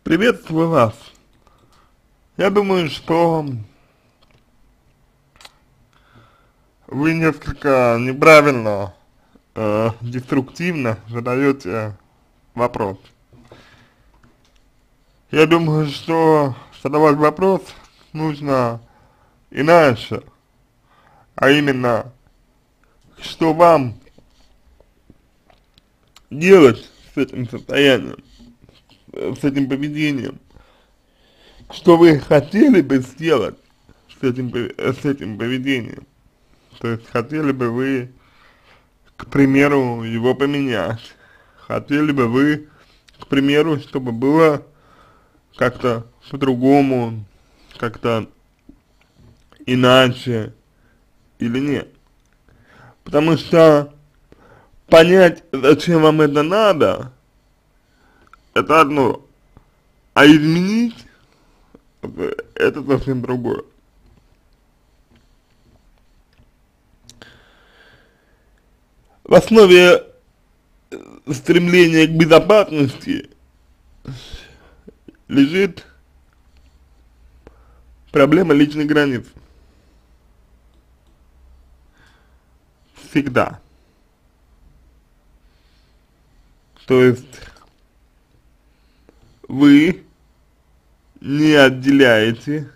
Приветствую вас. Я думаю, что вы несколько неправильно, деструктивно задаете вопрос. Я думаю, что задавать вопрос нужно иначе, а именно, что вам делать с этим состоянием, с этим поведением, что вы хотели бы сделать с этим поведением. То есть хотели бы вы, к примеру, его поменять, хотели бы вы, к примеру, чтобы было как-то по-другому, как-то иначе или нет. Потому что понять, зачем вам это надо, это одно, а изменить это совсем другое. В основе стремления к безопасности лежит проблема личных границ. Всегда. То есть вы не отделяете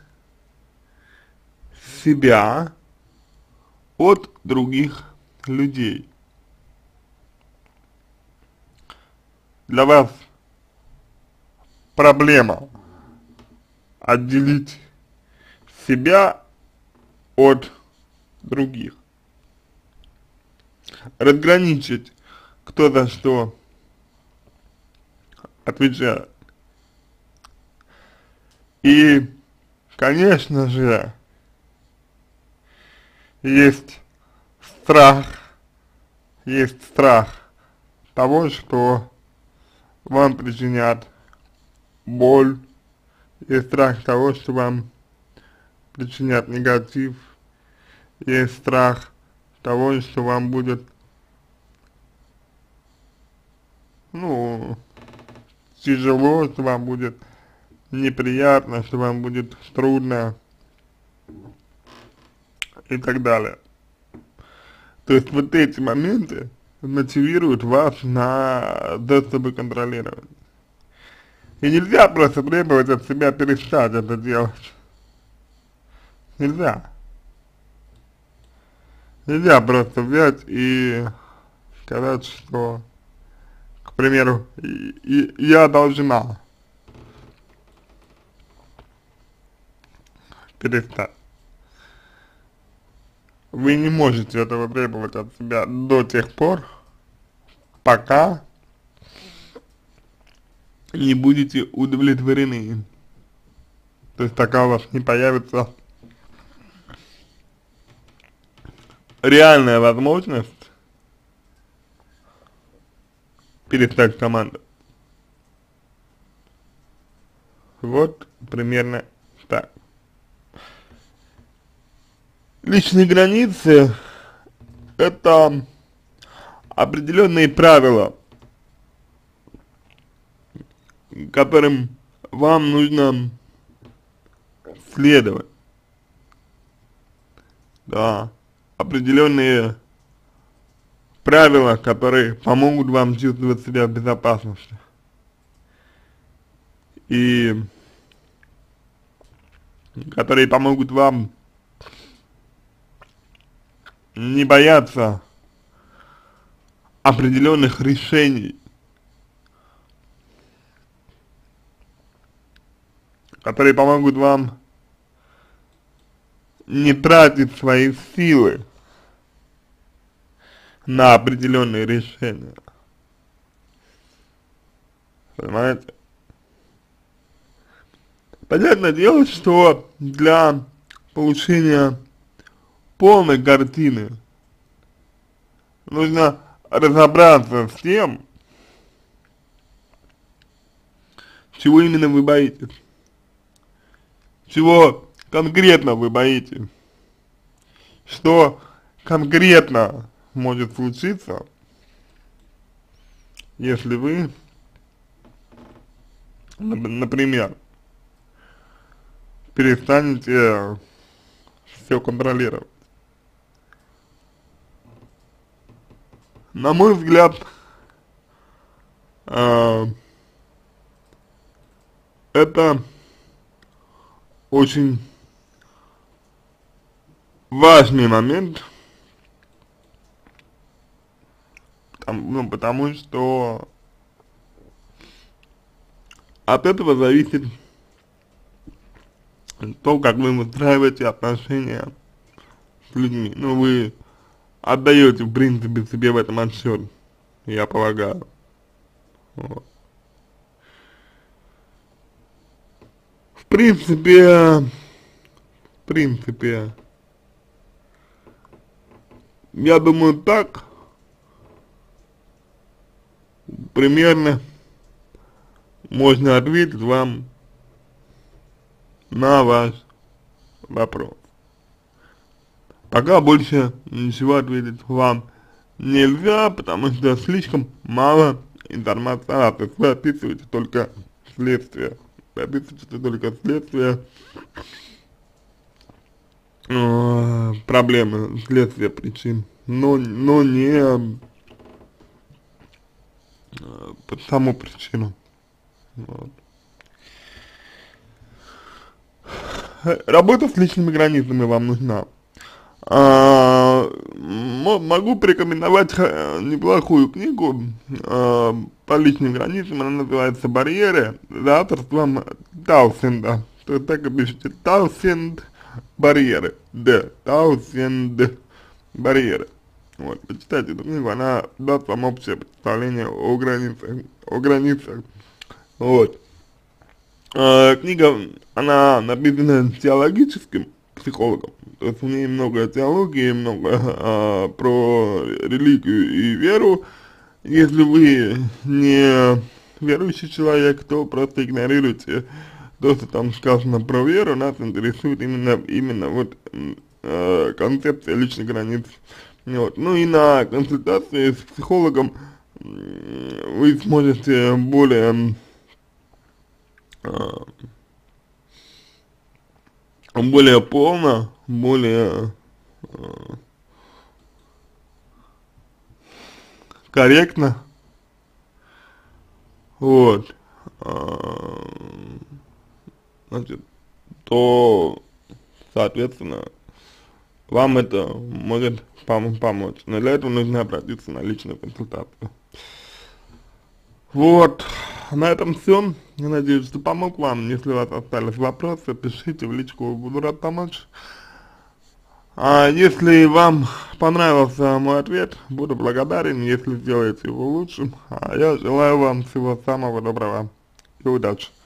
себя от других людей. Для вас проблема отделить себя от других. Разграничить, кто за что отвечает. И, конечно же, есть страх, есть страх того, что вам причинят боль, есть страх того, что вам причинят негатив, есть страх того, что вам будет, ну, тяжело, что вам будет неприятно, что вам будет трудно и так далее. То есть вот эти моменты мотивируют вас на то, чтобы контролировать. И нельзя просто требовать от себя перестать это делать. Нельзя. Нельзя просто взять и сказать, что, к примеру, я должна перестать. Вы не можете этого требовать от себя до тех пор, пока не будете удовлетворены. То есть пока у вас не появится реальная возможность перестать командовать. Вот примерно так. Личные границы — это определенные правила, которым вам нужно следовать. Да, определенные правила, которые помогут вам чувствовать себя в безопасности. И которые помогут вам не бояться определенных решений, которые помогут вам не тратить свои силы на определенные решения. Понимаете? Понятное дело, что для получения полной картины нужно разобраться с тем, чего именно вы боитесь, чего конкретно вы боитесь, что конкретно может случиться, если вы Например, перестанете все контролировать. На мой взгляд, э, это очень важный момент, потому что от этого зависит то, как вы выстраиваете отношения с людьми. Ну, вы отдаете, в принципе, себе в этом отчет, я полагаю. Вот. В принципе, я думаю, так примерно можно ответить вам на ваш вопрос. Пока больше ничего ответить вам нельзя, потому что слишком мало информации. То есть вы описываете только следствие. Вы описываете только следствие проблемы, следствие причин, но не саму причину. Вот. Работа с личными границами вам нужна. Могу порекомендовать неплохую книгу по личным границам, она называется «Барьеры», за авторством Таусенда. То есть так и пишите: Таусенд, барьеры, Таусенд, барьеры. Вот, почитайте эту книгу, она даст вам общее представление о границах, вот. Книга, она написана теологическим психологом, то есть в ней много теологии, много про религию и веру. Если вы не верующий человек, то просто игнорируйте то, что там сказано про веру. Нас интересует именно вот концепция личных границ. Вот. Ну и на консультации с психологом вы сможете более полно, более корректно, вот, значит, то, соответственно, вам это может помочь. Но для этого нужно обратиться на личную консультацию. Вот, на этом все. Я надеюсь, что помог вам. Если у вас остались вопросы, пишите в личку, буду рад помочь. А если вам понравился мой ответ, буду благодарен, если сделаете его лучшим. А я желаю вам всего самого доброго и удачи.